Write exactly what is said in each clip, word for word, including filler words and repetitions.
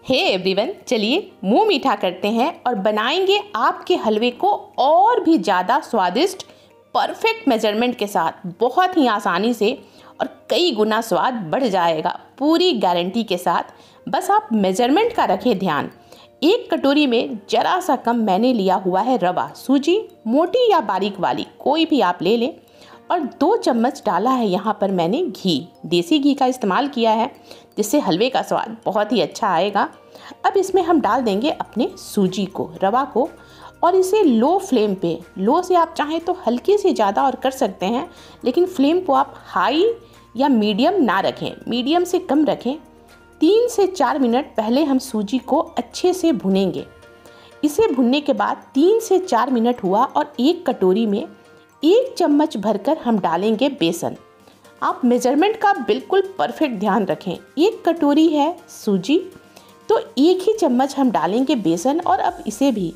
Hey everyone, चलिए मुंह मीठा करते हैं और बनाएंगे आपके हलवे को और भी ज़्यादा स्वादिष्ट, परफेक्ट मेजरमेंट के साथ, बहुत ही आसानी से और कई गुना स्वाद बढ़ जाएगा पूरी गारंटी के साथ। बस आप मेजरमेंट का रखें ध्यान। एक कटोरी में जरा सा कम मैंने लिया हुआ है रवा, सूजी मोटी या बारीक वाली कोई भी आप ले लें, और दो चम्मच डाला है यहाँ पर मैंने घी। देसी घी का इस्तेमाल किया है जिससे हलवे का स्वाद बहुत ही अच्छा आएगा। अब इसमें हम डाल देंगे अपने सूजी को, रवा को, और इसे लो फ्लेम पे, लो से आप चाहें तो हल्के से ज़्यादा और कर सकते हैं, लेकिन फ्लेम को आप हाई या मीडियम ना रखें, मीडियम से कम रखें। तीन से चार मिनट पहले हम सूजी को अच्छे से भुनेंगे। इसे भुनने के बाद तीन से चार मिनट हुआ और एक कटोरी में एक चम्मच भरकर हम डालेंगे बेसन। आप मेजरमेंट का बिल्कुल परफेक्ट ध्यान रखें। एक कटोरी है सूजी तो एक ही चम्मच हम डालेंगे बेसन, और अब इसे भी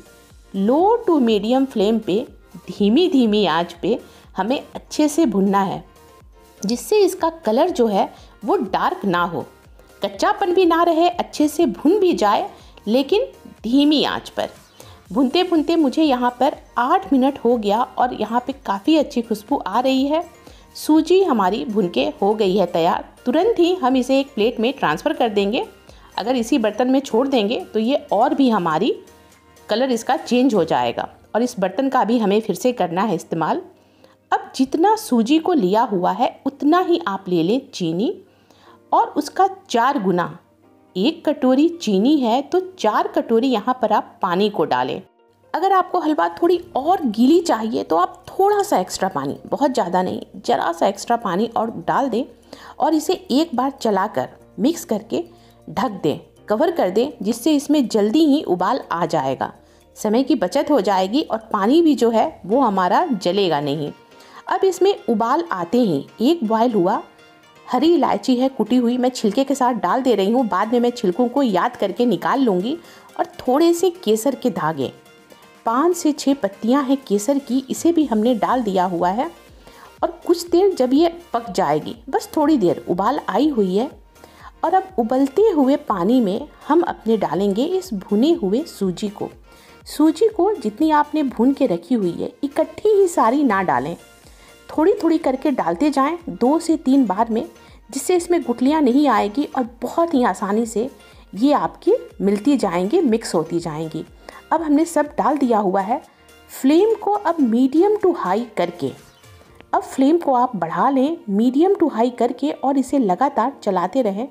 लो टू मीडियम फ्लेम पे, धीमी धीमी आंच पे हमें अच्छे से भुनना है, जिससे इसका कलर जो है वो डार्क ना हो, कच्चापन भी ना रहे, अच्छे से भुन भी जाए, लेकिन धीमी आंच पर। भुनते भुनते मुझे यहाँ पर आठ मिनट हो गया और यहाँ पे काफ़ी अच्छी खुशबू आ रही है। सूजी हमारी भुन के हो गई है तैयार। तुरंत ही हम इसे एक प्लेट में ट्रांसफ़र कर देंगे। अगर इसी बर्तन में छोड़ देंगे तो ये और भी हमारी कलर इसका चेंज हो जाएगा, और इस बर्तन का भी हमें फिर से करना है इस्तेमाल। अब जितना सूजी को लिया हुआ है उतना ही आप ले लें चीनी, और उसका चार गुना, एक कटोरी चीनी है तो चार कटोरी यहाँ पर आप पानी को डालें। अगर आपको हलवा थोड़ी और गीली चाहिए तो आप थोड़ा सा एक्स्ट्रा पानी, बहुत ज़्यादा नहीं, ज़रा सा एक्स्ट्रा पानी और डाल दें, और इसे एक बार चलाकर मिक्स करके ढक दें, कवर कर दें, जिससे इसमें जल्दी ही उबाल आ जाएगा। समय की बचत हो जाएगी और पानी भी जो है वो हमारा जलेगा नहीं। अब इसमें उबाल आते ही एक बॉयल हुआ, हरी इलायची है कुटी हुई, मैं छिलके के साथ डाल दे रही हूँ, बाद में मैं छिलकों को याद करके निकाल लूँगी। और थोड़े से केसर के धागे, पाँच से छः पत्तियाँ हैं केसर की, इसे भी हमने डाल दिया हुआ है। और कुछ देर जब ये पक जाएगी, बस थोड़ी देर उबाल आई हुई है, और अब उबलते हुए पानी में हम अपने डालेंगे इस भुने हुए सूजी को। सूजी को जितनी आपने भून के रखी हुई है इकट्ठी ही सारी ना डालें, थोड़ी थोड़ी करके डालते जाएं दो से तीन बार में, जिससे इसमें गुठलियाँ नहीं आएगी और बहुत ही आसानी से ये आपकी मिलती जाएंगी, मिक्स होती जाएंगी। अब हमने सब डाल दिया हुआ है। फ्लेम को अब मीडियम टू हाई करके, अब फ्लेम को आप बढ़ा लें मीडियम टू हाई करके, और इसे लगातार चलाते रहें।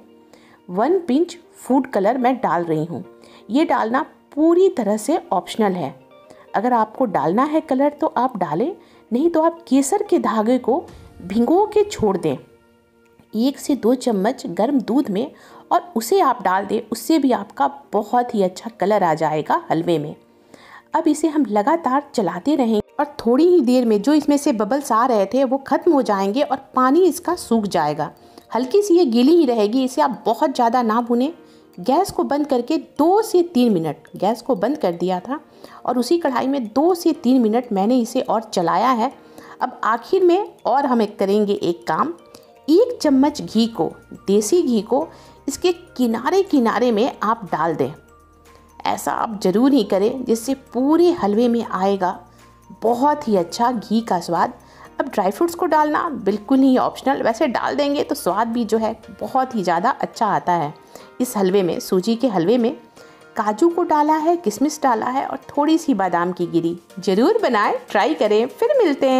वन पिंच फूड कलर मैं डाल रही हूँ। ये डालना पूरी तरह से ऑप्शनल है। अगर आपको डालना है कलर तो आप डालें, नहीं तो आप केसर के धागे को भिगो के छोड़ दें एक से दो चम्मच गर्म दूध में, और उसे आप डाल दें, उससे भी आपका बहुत ही अच्छा कलर आ जाएगा हलवे में। अब इसे हम लगातार चलाते रहेंगे और थोड़ी ही देर में जो इसमें से बबल्स आ रहे थे वो ख़त्म हो जाएंगे और पानी इसका सूख जाएगा। हल्की सी ये गीली ही रहेगी, इसे आप बहुत ज़्यादा ना भुनें। गैस को बंद करके दो से तीन मिनट गैस को बंद कर दिया था, और उसी कढ़ाई में दो से तीन मिनट मैंने इसे और चलाया है। अब आखिर में और हम एक करेंगे एक काम, एक चम्मच घी को, देसी घी को इसके किनारे किनारे में आप डाल दें। ऐसा आप ज़रूर ही करें, जिससे पूरे हलवे में आएगा बहुत ही अच्छा घी का स्वाद। अब ड्राई फ्रूट्स को डालना बिल्कुल ही ऑप्शनल, वैसे डाल देंगे तो स्वाद भी जो है बहुत ही ज़्यादा अच्छा आता है इस हलवे में। सूजी के हलवे में काजू को डाला है, किशमिश डाला है, और थोड़ी सी बादाम की गिरी। ज़रूर बनाएं, ट्राई करें। फिर मिलते हैं।